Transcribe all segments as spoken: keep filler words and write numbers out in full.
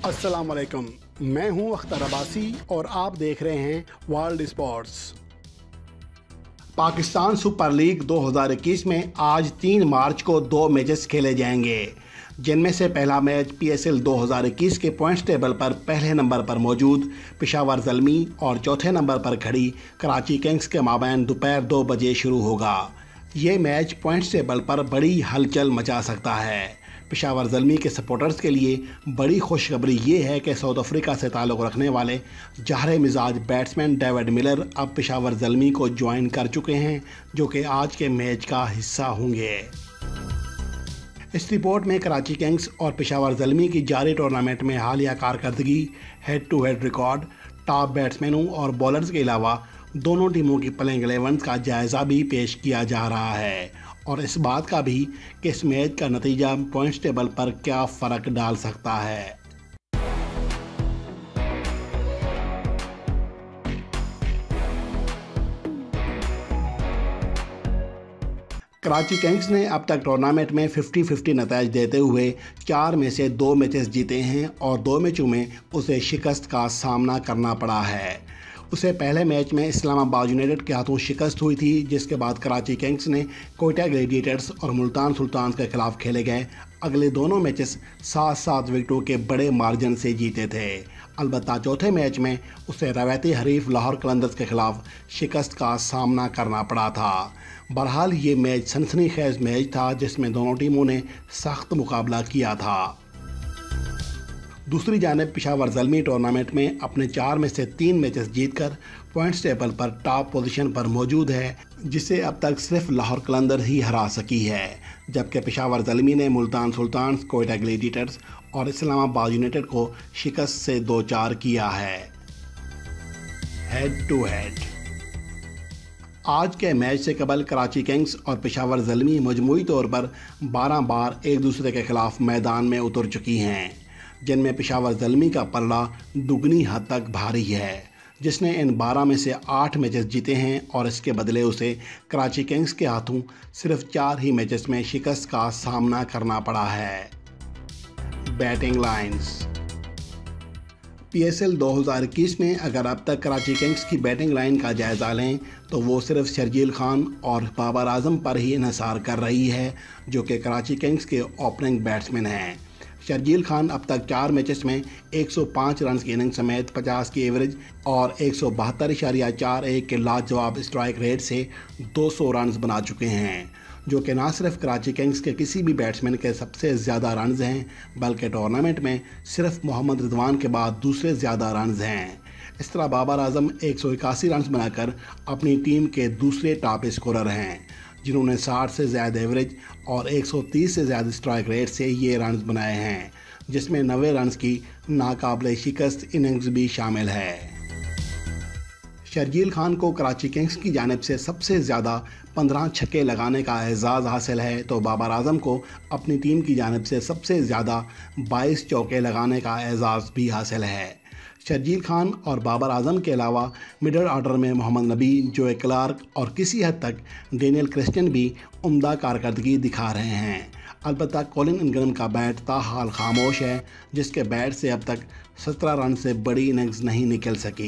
अस्सलाम वालेकुम, मैं हूं अख्तर अब्बासी और आप देख रहे हैं world sports. Pakistan super league दो हज़ार इक्कीस में आज तीन मार्च को दो मैचेस खेले जाएंगे, जिनमें से पहला मैच पीएसएल दो हज़ार इक्कीस के पॉइंट्स टेबल पर पहले नंबर पर मौजूद पेशावर ज़ल्मी और चौथे नंबर पर खड़ी कराची किंग्स के माबैन दोपहर दो बजे शुरू होगा। ये मैच पॉइंट्स टेबल पर बड़ी हलचल मचा सकता है। पेशावर ज़ल्मी के सपोर्टर्स के लिए बड़ी खुशखबरी ये है कि साउथ अफ्रीका से ताल्लुक़ रखने वाले जहरे मिजाज बैट्समैन डेविड मिलर अब पेशावर ज़ल्मी को ज्वाइन कर चुके हैं, जो कि आज के मैच का हिस्सा होंगे। इस रिपोर्ट में कराची किंग्स और पेशावर ज़ल्मी की जारी टूर्नामेंट में हालिया कारकर्दगी, head to head record, top बैट्समैनों और बॉलर्स के अलावा दोनों टीमों की प्लेइंग इलेवन का जायज़ा भी पेश किया जा रहा है और इस बात का भी कि इस मैच का नतीजा पॉइंट्स टेबल पर क्या फ़र्क डाल सकता है। कराची किंग्स ने अब तक टूर्नामेंट में पचास पचास नतीजे देते हुए चार में से दो मैचेस जीते हैं और दो मैचों में उसे शिकस्त का सामना करना पड़ा है। उसे पहले मैच में इस्लामाबाद यूनाइटेड के हाथों शिकस्त हुई थी, जिसके बाद कराची किंग्स ने कोयटा ग्लेडिएटर्स और मुल्तान सुल्तान्स के खिलाफ खेले गए अगले दोनों मैचेस सात सात विकेटों के बड़े मार्जिन से जीते थे। अलबत्ता चौथे मैच में उसे रवायती हरीफ लाहौर कलंदर्स के खिलाफ शिकस्त का सामना करना पड़ा था। बहरहाल ये मैच सनसनीखेज मैच था, जिसमें दोनों टीमों ने सख्त मुकाबला किया था। दूसरी जानिब पेशावर ज़ल्मी टूर्नामेंट में अपने चार में से तीन मैचेस जीतकर पॉइंट्स टेबल पर टॉप पोजीशन पर मौजूद है, जिसे अब तक सिर्फ लाहौर कलंदर ही हरा सकी है, जबकि पेशावर ज़ल्मी ने मुल्तान सुल्तान्स, कोयटा ग्लेडिएटर्स और इस्लामाबाद यूनाइटेड को शिकस्त से दो चार किया है। हेड टू हेड आज के मैच से कबल कराची किंग्स और पेशावर ज़ल्मी मजमूई तौर पर बारह बार एक दूसरे के खिलाफ मैदान में उतर चुकी हैं, जिनमें पेशावर ज़ल्मी का पलड़ा दुगनी हद तक भारी है, जिसने इन बारह में से आठ मैचेस जीते हैं और इसके बदले उसे कराची किंग्स के हाथों सिर्फ चार ही मैचेस में शिकस्त का सामना करना पड़ा है। बैटिंग लाइन्स पीएसएल दो हज़ार इक्कीस में अगर अब तक कराची किंग्स की बैटिंग लाइन का जायज़ा लें तो वो सिर्फ शर्जील खान और बाबर आजम पर ही इन्हिसार कर रही है, जो कि कराची किंग्स के ओपनिंग बैट्समैन हैं। शर्जील खान अब तक चार मैचेस में एक सौ पाँच रन की इनिंग समेत पचास की एवरेज और एक सौ बहत्तर इशारिया चार एक के लाजवाब स्ट्राइक रेट से दो सौ रन बना चुके हैं, जो कि न सिर्फ कराची किंग्स के किसी भी बैट्समैन के सबसे ज़्यादा रन हैं, बल्कि टूर्नामेंट में सिर्फ मोहम्मद रिजवान के बाद दूसरे ज़्यादा रन हैं। इस तरह बाबर आजम एक सौ इक्यासी रन बनाकर अपनी टीम के दूसरे टॉप स्कोरर हैं, जिन्होंने साठ से ज़्यादा एवरेज और एक सौ तीस से ज़्यादा स्ट्राइक रेट से ये रन बनाए हैं, जिसमें नब्बे रन की नाकाबिले शिकस्त इनिंग्स भी शामिल है। शर्जील खान को कराची किंग्स की जानिब से सबसे ज़्यादा पंद्रह छक्के लगाने का एजाज़ हासिल है, तो बाबर आजम को अपनी टीम की जानिब से सबसे ज़्यादा बाईस चौके लगाने का एजाज़ भी हासिल है। शर्जील खान और बाबर आजम के अलावा मिडल ऑर्डर में मोहम्मद नबी, जोए क्लार्क और किसी हद तक डेनियल क्रिस्टियन भी उम्दा कारकर्दगी दिखा रहे हैं। अलबत्ता कॉलिन इंग्रैम का बैट ताहाल खामोश है, जिसके बैट से अब तक सत्रह रन से बड़ी इनिंग्स नहीं निकल सकी।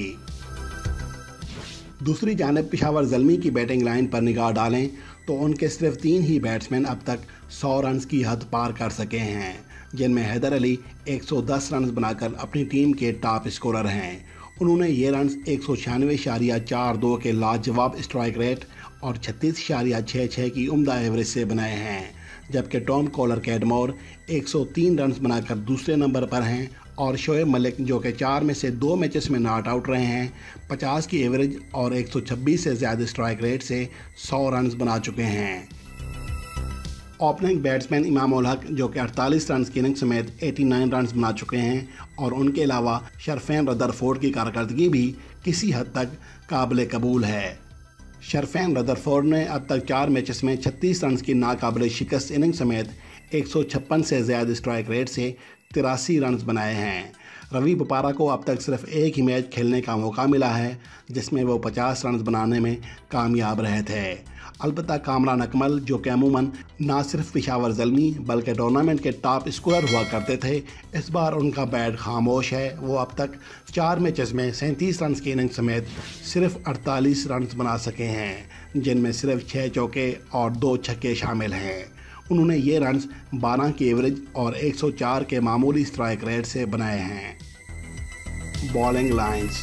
दूसरी जानिब पेशावर ज़ल्मी की बैटिंग लाइन पर निगाह डालें तो उनके सिर्फ तीन ही बैट्समैन अब तक सौ रन की हद पार कर सके हैं, जिनमें हैदर अली एक सौ दस रन बनाकर अपनी टीम के टॉप स्कोरर हैं। उन्होंने ये रन एक सौ छियानवे इशारिया चार दो के लाजवाब स्ट्राइक रेट और छत्तीस इशारिया छः छः की उम्दा एवरेज से बनाए हैं, जबकि टॉम कॉलर कैडमोर एक सौ तीन रन बनाकर दूसरे नंबर पर हैं और शोएब मलिक, जो कि चार में से दो मैचेस में नॉट आउट रहे हैं, पचास की एवरेज और एक सौ छब्बीस से ज़्यादा स्ट्राइक रेट से सौ रन बना चुके हैं। ओपनिंग बैट्समैन इमाम उल हक, जो कि अड़तालीस रन की इनिंग समेत नवासी रन बना चुके हैं, और उनके अलावा शरफैन रदरफोर्ड की कारकर्दगी भी किसी हद तक काबिल कबूल है। शरफैन रदरफोर्ड ने अब तक चार मैचेस में छत्तीस रन की नाकाबिल शिकस्त इनिंग समेत एक सौ छप्पन से ज़्यादा स्ट्राइक रेट से तिरासी रन बनाए हैं। रवि बोपारा को अब तक सिर्फ एक ही मैच खेलने का मौका मिला है, जिसमें वो पचास रन बनाने में कामयाब रहे थे। अलबत्ता कामरान अकमल, जो कि अमूमन ना सिर्फ पेशावर ज़ल्मी बल्कि टूर्नामेंट के टॉप स्कोरर हुआ करते थे, इस बार उनका बैट खामोश है। वो अब तक चार मैचेस में सैंतीस रन की इनिंग समेत सिर्फ अड़तालीस रन बना सके हैं, जिनमें सिर्फ छः चौके और दो छक्के शामिल हैं। उन्होंने ये रन्स बारह की एवरेज और एक सौ चार के मामूली स्ट्राइक रेट से बनाए हैं। Bowling lines.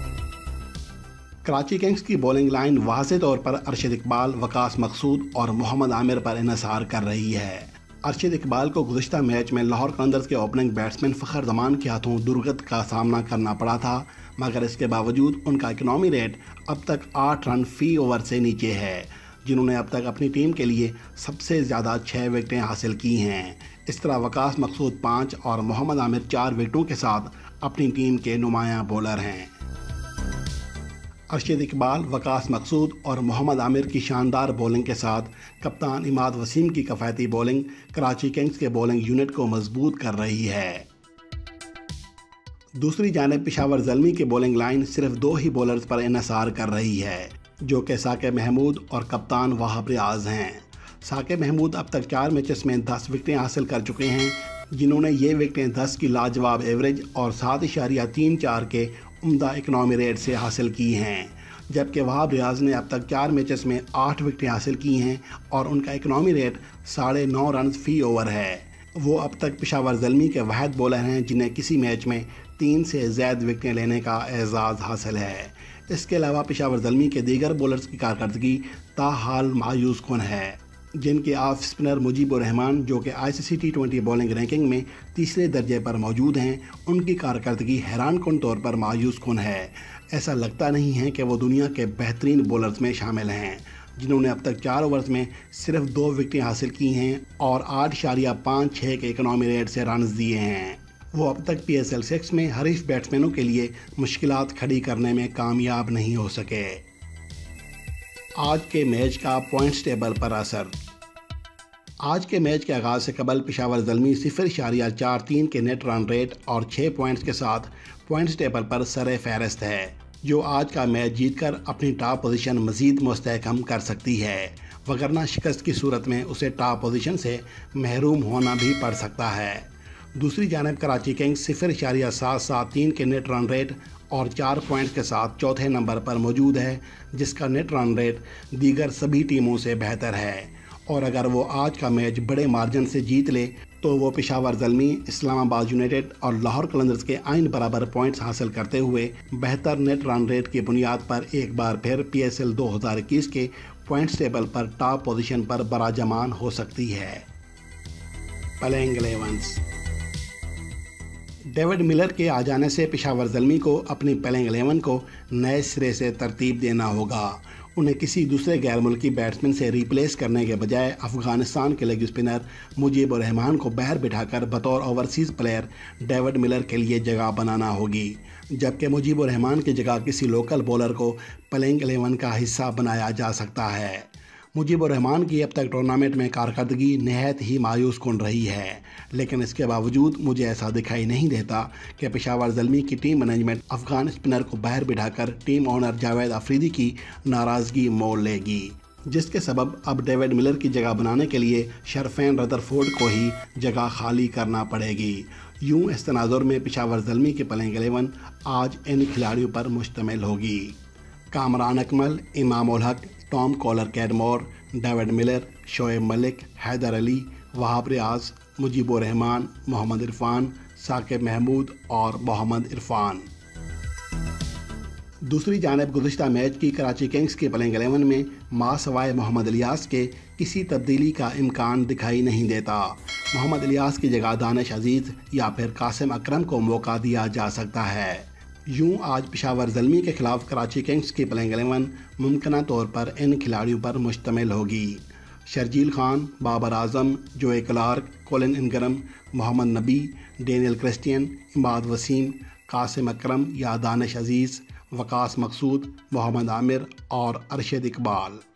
कराची किंग्स की बॉलिंग लाइन वाज़ेह तौर पर अरशद इकबाल, वकास मकसूद और मोहम्मद आमिर पर इन्हिसार कर रही है। अरशद इकबाल को गुज़िश्ता मैच में लाहौर कलंदर्स के ओपनिंग बैट्समैन फ़खर जमान के हाथों दुर्गत का सामना करना पड़ा था, मगर इसके बावजूद उनका इकनॉमी रेट अब तक आठ रन फी ओवर से नीचे है, जिन्होंने अब तक अपनी टीम के लिए सबसे ज़्यादा छः विकेटें हासिल की हैं। इस तरह वकास मकसूद पाँच और मोहम्मद आमिर चार विकेटों के साथ अपनी टीम के नुमायां बॉलर हैं। अरशद इकबाल, वकास मकसूद और मोहम्मद आमिर की शानदार बॉलिंग के साथ कप्तान इमाद वसीम की किफ़ायती बॉलिंग कराची किंग्स के बॉलिंग यूनिट को मजबूत कर रही है। दूसरी जानिब पेशावर ज़ल्मी की बॉलिंग लाइन सिर्फ दो ही बॉलर्स पर इन्हिसार कर रही है, जो कि साकिब महमूद और कप्तान वहाब रियाज हैं। साकिब महमूद अब तक चार मैचेस में दस विकेटें हासिल कर चुके हैं, जिन्होंने ये विकेटें दस की लाजवाब एवरेज और सात इशारिया तीन चार के उम्दा इकनॉमी रेट से हासिल की हैं, जबकि वहाब रियाज ने अब तक चार मैचेस में आठ विकेटें हासिल की हैं और उनका इकनॉमी रेट साढ़े नौ रन फी ओवर है। वो अब तक पेशावर ज़ल्मी के वाहिद बॉलर हैं जिन्हें किसी मैच में तीन से ज़्यादा विकेटें लेने का एजाज़ हासिल है। इसके अलावा पेशावर ज़ल्मी के दीगर बॉलर्स की कारकर्दगी ताहाल मायूस कुन है, जिनके ऑफ स्पिनर मुजीबुर रहमान, जो कि I C C T twenty bowling ranking में तीसरे दर्जे पर मौजूद हैं, उनकी कारकर्दगी हैरान कुन तौर पर मायूस कुन है। ऐसा लगता नहीं है कि वो दुनिया के बेहतरीन बॉलर्स में शामिल हैं, जिन्होंने अब तक चार ओवर्स में सिर्फ दो विकेटें हासिल की हैं और आठ इशारिया पाँच छः के इकनॉमी रेट से रन दिए हैं। वो अब तक पी एस एल सिक्स में हरीफ बैट्समैनों के लिए मुश्किलात खड़ी करने में कामयाब नहीं हो सके। आज के मैच का पॉइंट्स टेबल पर असर। आज के मैच के आगाज़ से कबल पेशावर ज़ल्मी सिफर इशारिया चार तीन के नेट रन रेट और छः पॉइंट्स के साथ पॉइंट्स टेबल पर सरे फहरिस्त है, जो आज का मैच जीतकर अपनी टॉप पोजीशन मज़ीद मुस्तहकम कर सकती है, वगरना शिकस्त की सूरत में उसे टॉप पोजीशन से महरूम होना भी पड़ सकता है। दूसरी जानिब कराची किंग्स सिफर इशारिया सात सात तीन के नेट रन रेट और चार पॉइंट्स के साथ चौथे नंबर पर मौजूद है, जिसका नेट रन रेट दीगर सभी टीमों से बेहतर है। और अगर वो आज का मैच बड़े मार्जिन से जीत ले तो वो पेशावर ज़ल्मी, इस्लामाबाद यूनाइटेड और लाहौर कलंदर्स के आइन बराबर पॉइंट्स हासिल करते हुए बेहतर नेट रन रेट की बुनियाद पर एक बार फिर पी एस एल दो हज़ार इक्कीस के पॉइंट्स टेबल पर टॉप पोजीशन पर बराजमान हो सकती है। प्लेइंग इलेवन्स। डेविड मिलर के आ जाने से पेशावर ज़ल्मी को अपनी प्लेइंग इलेवन को नए सिरे से तरतीब देना होगा। उन्हें किसी दूसरे गैर मुल्की बैट्समैन से रिप्लेस करने के बजाय अफ़गानिस्तान के लेग स्पिनर मुजीबुर रहमान को बाहर बिठाकर बतौर ओवरसीज़ प्लेयर डेविड मिलर के लिए जगह बनाना होगी, जबकि मुजीबुर रहमान की जगह किसी लोकल बॉलर को प्लेइंग इलेवन का हिस्सा बनाया जा सकता है। मुजीबुर रहमान की अब तक टूर्नामेंट में कारकर्दगी नहायत ही मायूस कुन रही है, लेकिन इसके बावजूद मुझे ऐसा दिखाई नहीं देता कि पेशावर ज़ल्मी की टीम मैनेजमेंट अफ़गान स्पिनर को बाहर बिठाकर टीम ओनर जावेद अफरीदी की नाराज़गी मोल लेगी, जिसके सबब अब डेविड मिलर की जगह बनाने के लिए शरफेन रदरफोर्ड को ही जगह खाली करना पड़ेगी। यूँ इस तनाजुर में पेशावर ज़ल्मी की प्लेइंग इलेवन आज इन खिलाड़ियों पर मुश्तमिल होगी: Kamran Akmal, Imam ul Haq, Tom Kohler Cadmore, David Miller, Shoaib Malik, Haider Ali, Wahab Riaz, Mujeebur Rahman, Mohammad Irfan, Saqib Mahmood और मोहम्मद इरफान। दूसरी जानिब गुज़िश्ता मैच की कराची किंग्स की प्लेइंग इलेवन में मां सवाए मोहम्मद इलियास के किसी तब्दीली का इम्कान दिखाई नहीं देता। मोहम्मद इलियास की जगह दानिश अजीज़ या फिर कासिम अकरम को मौका दिया जा सकता है। यूँ आज पेशावर ज़ल्मी के खिलाफ कराची किंग्स की प्लेइंग इलेवन मुमकिन तौर पर इन खिलाड़ियों पर मुश्तमिल होगी: Sharjeel Khan, Babar Azam, Joe Clarke, Colin Ingram, Mohammad Nabi, Daniel Christian, Imad Wasim, Qasim Akram या दानिश अजीज़, वकास मकसूद, मोहम्मद आमिर और अरशद इकबाल।